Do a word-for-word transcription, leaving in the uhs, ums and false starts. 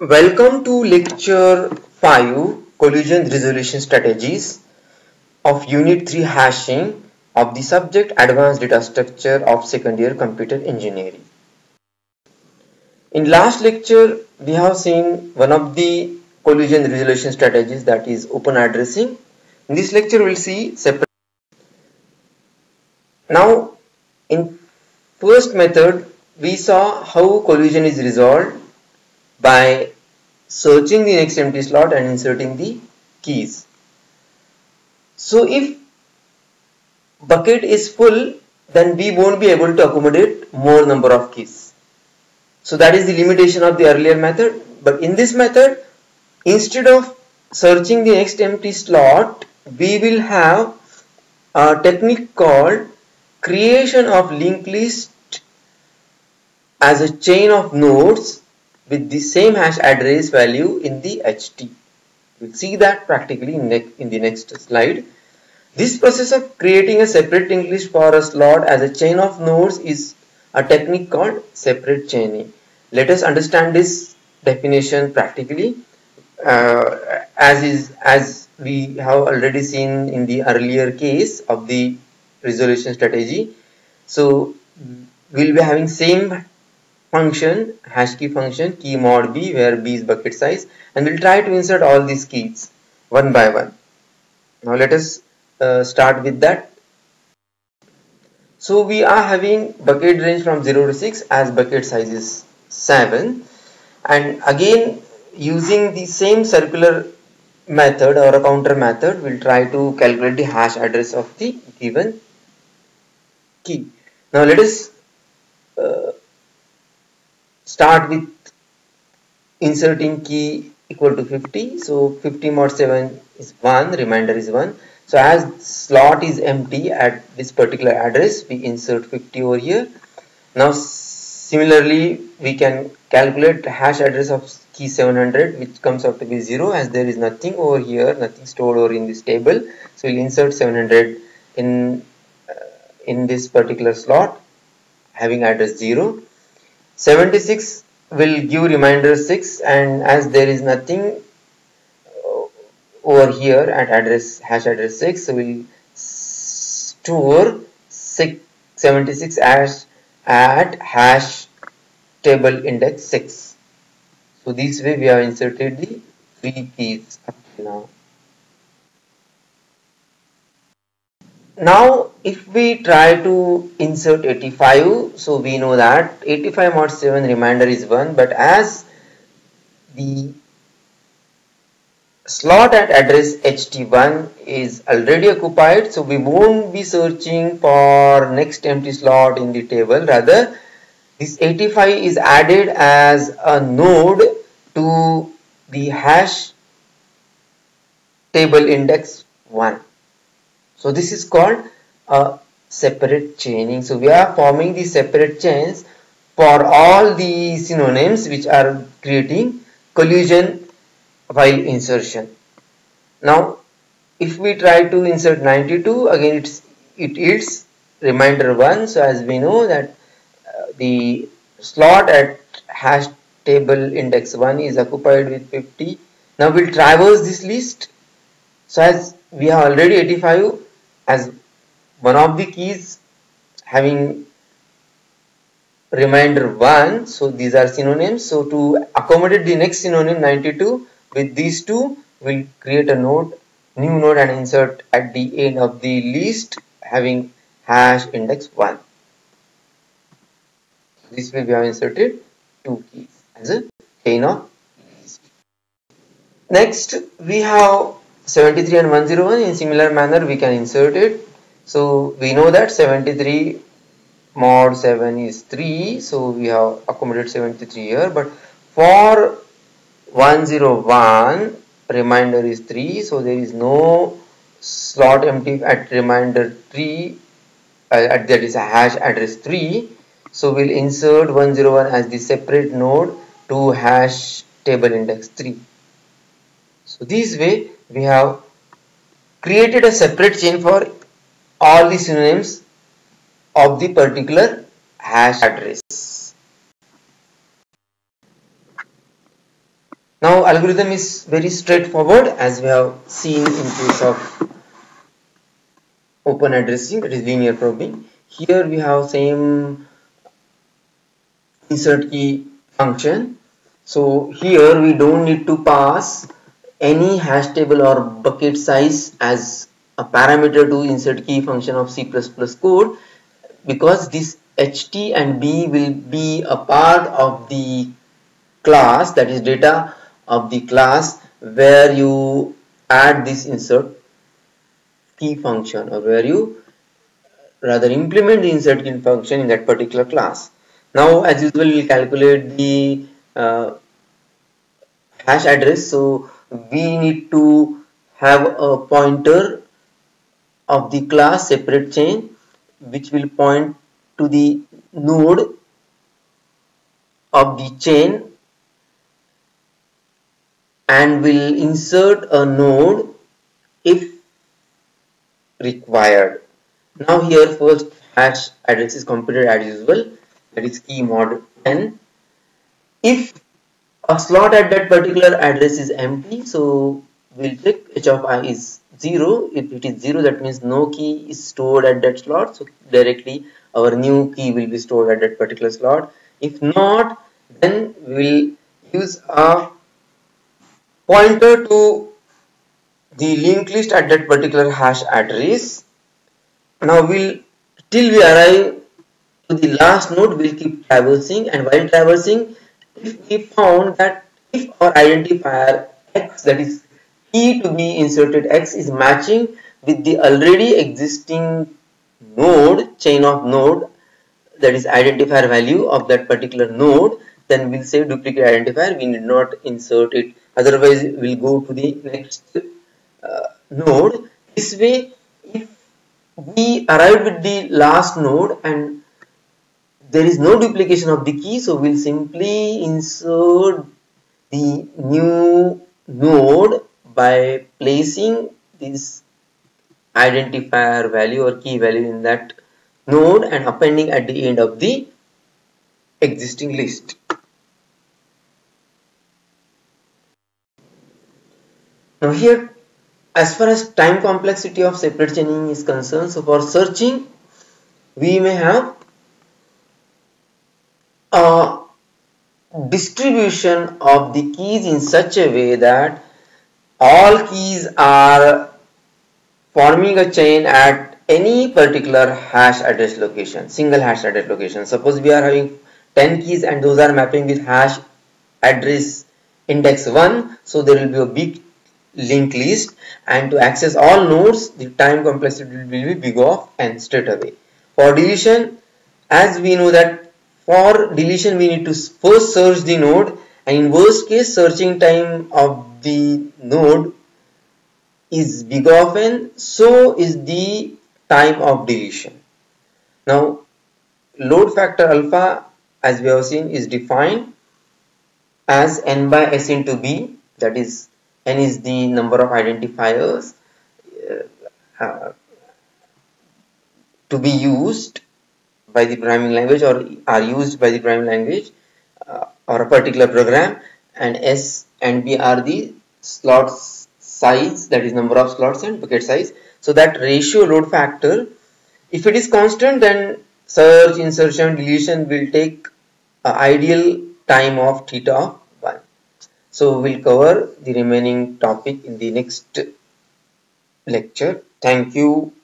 Welcome to lecture five, collision resolution strategies of unit three, hashing of the subject advanced data structure of second year computer engineering. In last lecture we have seen one of the collision resolution strategies, that is open addressing. In this lecture we will see separate. Now in first method we saw how collision is resolved by searching the next empty slot and inserting the keys. So if bucket is full, then we won't be able to accommodate more number of keys. So that is the limitation of the earlier method. But in this method, instead of searching the next empty slot, we will have a technique called creation of linked list as a chain of nodes with the same hash address value in the H T. We'll see that practically in, in the next slide. This process of creating a separate linked list for a slot as a chain of nodes is a technique called separate chaining. Let us understand this definition practically, uh, as is as we have already seen in the earlier case of the resolution strategy. So we'll be having same function, hash key function, key mod b, where b is bucket size, and we'll try to insert all these keys one by one. Now let us uh, start with that. So we are having bucket range from zero to six as bucket size is seven, and again using the same circular method or a counter method, we'll try to calculate the hash address of the given key. Now let us uh, start with inserting key equal to fifty. So fifty mod seven is one, remainder is one. So as slot is empty at this particular address, we insert fifty over here. Now similarly we can calculate hash address of key seven hundred, which comes out to be zero, as there is nothing over here, nothing stored over in this table. So we'll insert seven hundred in uh, in this particular slot having address zero. seventy-six will give remainder six, and as there is nothing over here at address hash address six, so we'll store six, seventy-six as at hash table index six. So this way we have inserted the three keys up to now. Now if we try to insert eighty-five, so we know that eighty-five mod seven remainder is one, but as the slot at address H T one is already occupied, so we won't be searching for next empty slot in the table. Rather, this eighty-five is added as a node to the hash table index one. So this is called a separate chaining. So we are forming the separate chains for all the synonyms which are creating collision while insertion. Now if we try to insert ninety-two, again it's it is remainder one. So as we know that uh, the slot at hash table index one is occupied with fifty. Now we'll traverse this list. So as we have already eighty-five as one of the keys having remainder one, so these are synonyms. So to accommodate the next synonym ninety-two with these two, we'll create a node, new node, and insert at the end of the list having hash index one. This way we have inserted two keys as a chain of list. Next we have seventy-three and one hundred one. In similar manner we can insert it. So we know that seventy-three mod seven is three, so we have accommodated seventy-three here, but for one hundred one remainder is three, so there is no slot empty at remainder three, uh, at that is a hash address three. So we'll insert one hundred one as the separate node to hash table index three. So this way we have created a separate chain for all the synonyms of the particular hash address. Now algorithm is very straightforward, as we have seen in case of open addressing, that is linear probing. Here we have same insert key function. So here we don't need to pass any hash table or bucket size as a parameter to insert key function of C plus plus code, because this H T and B will be a part of the class, that is data of the class where you add this insert key function, or where you rather implement the insert key function in that particular class. Now as usual we will calculate the uh, hash address. So we need to have a pointer of the class separate chain which will point to the node of the chain and will insert a node if required. Now here first hash address is computed as usual, that is key mod n. If a slot at that particular address is empty, so we'll check h of I is zero. If it is zero, that means no key is stored at that slot, so directly our new key will be stored at that particular slot. If not, then we'll use a pointer to the linked list at that particular hash address. Now we'll till we arrive to the last node, we'll keep traversing, and while traversing, if we found that if our identifier x, that is key to be inserted x, is matching with the already existing node, chain of node, that is identifier value of that particular node, then we'll say duplicate identifier, we need not insert it, otherwise we'll go to the next uh, node. This way, if we arrive with the last node and there is no duplication of the key, so we'll simply insert the new node by placing this identifier value or key value in that node and appending at the end of the existing list. Now here, as far as time complexity of separate chaining is concerned, so for searching we may have a distribution of the keys in such a way that all keys are forming a chain at any particular hash address location, single hash address location. Suppose we are having ten keys and those are mapping with hash address index one, so there will be a big linked list, and to access all nodes the time complexity will be big of n straight away. For deletion, as we know that for deletion we need to first search the node, and in worst case searching time of the node is big of n, so is the time of deletion. Now load factor alpha, as we have seen, is defined as n by s into b, that is n is the number of identifiers uh, uh, to be used by the programming language or are used by the programming language uh, or a particular program, and s and b are the slots size, that is number of slots, and bucket size. So that ratio load factor, if it is constant, then search, insertion, deletion will take uh, ideal time of theta of one. So we'll cover the remaining topic in the next lecture. Thank you.